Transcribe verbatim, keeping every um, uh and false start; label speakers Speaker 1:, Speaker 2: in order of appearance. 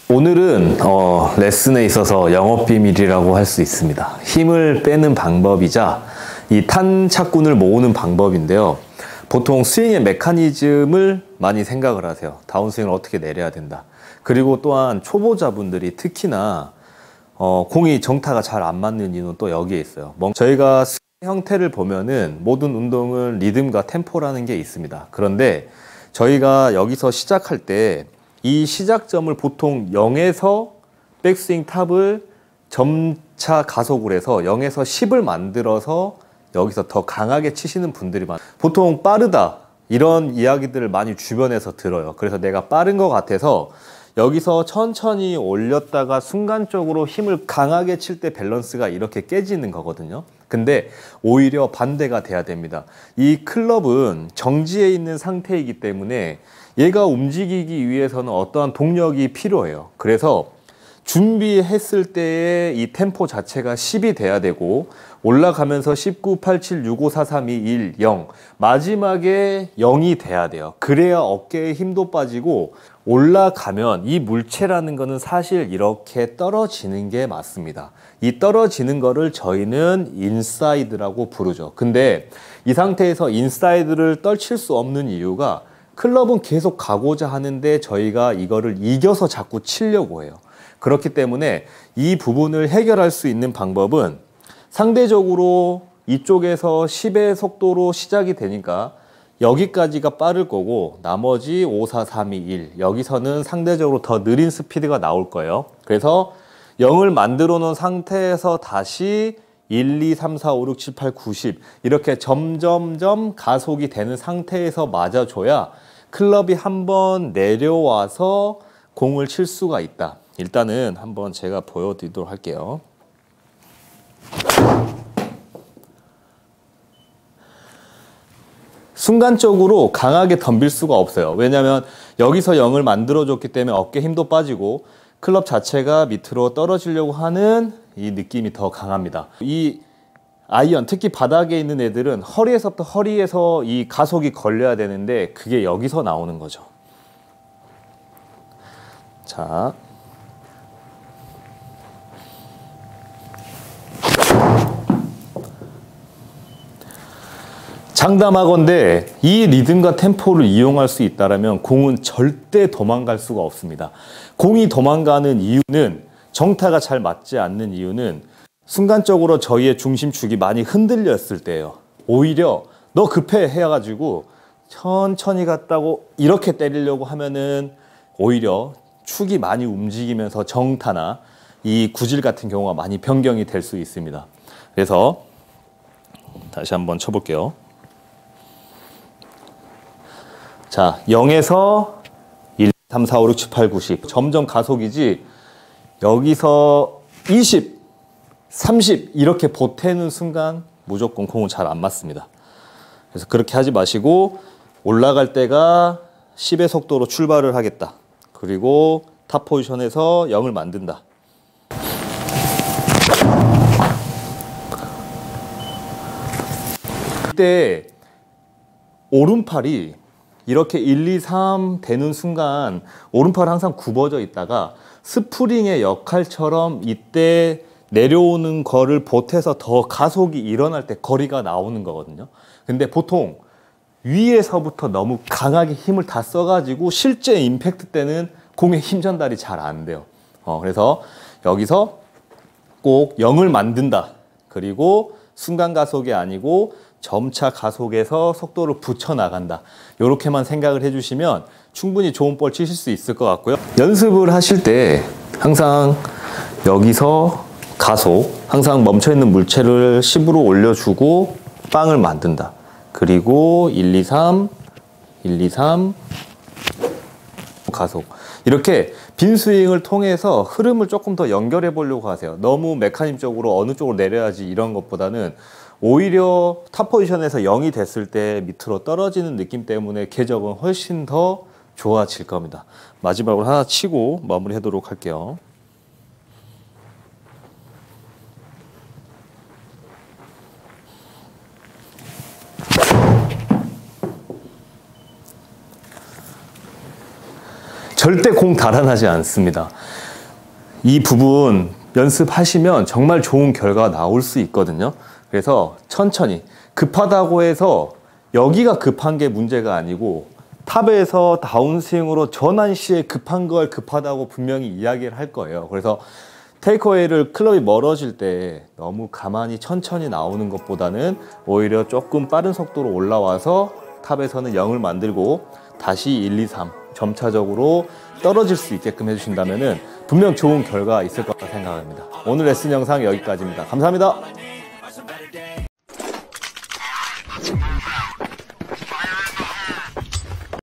Speaker 1: 오늘은 어, 레슨에 있어서 영업 비밀이라고 할 수 있습니다. 힘을 빼는 방법이자 이 탄착군을 모으는 방법인데요. 보통 스윙의 메커니즘을 많이 생각을 하세요. 다운스윙을 어떻게 내려야 된다. 그리고 또한 초보자분들이 특히나 어, 공이 정타가 잘 안 맞는 이유는 또 여기에 있어요. 저희가 스윙 형태를 보면은 모든 운동은 리듬과 템포라는 게 있습니다. 그런데 저희가 여기서 시작할 때 이 시작점을 보통 영에서 백스윙 탑을 점차 가속을 해서 영에서 십을 만들어서 여기서 더 강하게 치시는 분들이 많아요. 보통 빠르다 이런 이야기들을 많이 주변에서 들어요. 그래서 내가 빠른 것 같아서 여기서 천천히 올렸다가 순간적으로 힘을 강하게 칠 때 밸런스가 이렇게 깨지는 거거든요. 근데 오히려 반대가 돼야 됩니다. 이 클럽은 정지해 있는 상태이기 때문에 얘가 움직이기 위해서는 어떠한 동력이 필요해요. 그래서 준비했을 때의 이 템포 자체가 십이 돼야 되고 올라가면서 십구, 팔, 칠, 육, 오, 사, 삼, 이, 일, 영 마지막에 영이 돼야 돼요. 그래야 어깨에 힘도 빠지고 올라가면 이 물체라는 거는 사실 이렇게 떨어지는 게 맞습니다. 이 떨어지는 거를 저희는 인사이드라고 부르죠. 근데 이 상태에서 인사이드를 떨칠 수 없는 이유가 클럽은 계속 가고자 하는데 저희가 이거를 이겨서 자꾸 치려고 해요. 그렇기 때문에 이 부분을 해결할 수 있는 방법은 상대적으로 이쪽에서 십의 속도로 시작이 되니까 여기까지가 빠를 거고 나머지 오, 사, 삼, 이, 일 여기서는 상대적으로 더 느린 스피드가 나올 거예요. 그래서 영을 만들어 놓은 상태에서 다시 일, 이, 삼, 사, 오, 육, 칠, 팔, 구, 십 이렇게 점점점 가속이 되는 상태에서 맞아줘야 클럽이 한번 내려와서 공을 칠 수가 있다. 일단은 한번 제가 보여드리도록 할게요. 순간적으로 강하게 덤빌 수가 없어요. 왜냐하면 여기서 영을 만들어줬기 때문에 어깨 힘도 빠지고 클럽 자체가 밑으로 떨어지려고 하는 이 느낌이 더 강합니다. 이 아이언, 특히 바닥에 있는 애들은 허리에서부터 허리에서 이 가속이 걸려야 되는데 그게 여기서 나오는 거죠. 자, 장담하건대 이 리듬과 템포를 이용할 수 있다면 공은 절대 도망갈 수가 없습니다. 공이 도망가는 이유는 정타가 잘 맞지 않는 이유는 순간적으로 저희의 중심축이 많이 흔들렸을 때예요. 오히려 너 급해 해가지고 천천히 갔다고 이렇게 때리려고 하면은 오히려 축이 많이 움직이면서 정타나 이 구질 같은 경우가 많이 변경이 될 수 있습니다. 그래서 다시 한번 쳐볼게요. 자, 영에서 일, 삼, 사, 오, 육, 칠, 팔, 구, 십 점점 가속이지 여기서 이십, 삼십 이렇게 보태는 순간 무조건 공은 잘 안 맞습니다. 그래서 그렇게 하지 마시고 올라갈 때가 십의 속도로 출발을 하겠다. 그리고 탑 포지션에서 영을 만든다. 이때 오른팔이 이렇게 일, 이, 삼 되는 순간 오른팔은 항상 굽어져 있다가 스프링의 역할처럼 이때 내려오는 거를 보태서 더 가속이 일어날 때 거리가 나오는 거거든요. 근데 보통 위에서부터 너무 강하게 힘을 다 써가지고 실제 임팩트 때는 공의 힘 전달이 잘 안 돼요. 어, 그래서 여기서 꼭 영을 만든다. 그리고 순간 가속이 아니고 점차 가속해서 속도를 붙여 나간다. 이렇게만 생각을 해주시면 충분히 좋은 볼 치실 수 있을 것 같고요. 연습을 하실 때 항상 여기서 가속, 항상 멈춰있는 물체를 십으로 올려주고 빵을 만든다. 그리고 일, 이, 삼, 일, 이, 삼 가속. 이렇게 빈 스윙을 통해서 흐름을 조금 더 연결해 보려고 하세요. 너무 메커니즘적으로 어느 쪽으로 내려야지 이런 것보다는 오히려 탑 포지션에서 영이 됐을 때 밑으로 떨어지는 느낌 때문에 궤적은 훨씬 더 좋아질 겁니다. 마지막으로 하나 치고 마무리 하도록 할게요. 절대 공 달아나지 않습니다. 이 부분 연습하시면 정말 좋은 결과가 나올 수 있거든요. 그래서 천천히, 급하다고 해서 여기가 급한 게 문제가 아니고 탑에서 다운스윙으로 전환 시에 급한 걸 급하다고 분명히 이야기를 할 거예요. 그래서 테이크어웨이를 클럽이 멀어질 때 너무 가만히 천천히 나오는 것보다는 오히려 조금 빠른 속도로 올라와서 탑에서는 영을 만들고 다시 일, 이, 삼 점차적으로 떨어질 수 있게끔 해주신다면 분명 좋은 결과 있을 거라 생각합니다. 오늘 레슨 영상 여기까지입니다. 감사합니다.